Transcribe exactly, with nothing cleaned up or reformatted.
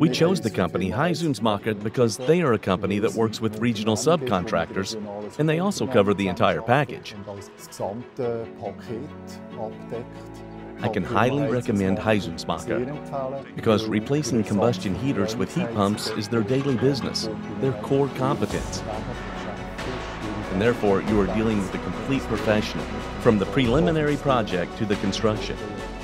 We chose the company Heizungsmacher because they are a company that works with regional subcontractors, and they also cover the entire package. I can highly recommend Heizungsmacher because replacing combustion heaters with heat pumps is their daily business, their core competence. And therefore, you are dealing with a complete professional, from the preliminary project to the construction.